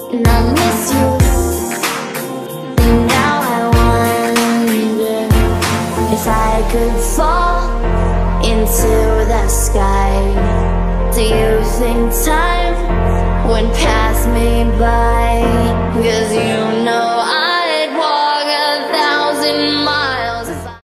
and I miss you. And now I wonder if I could fall into the sky. Do you think time would pass me by?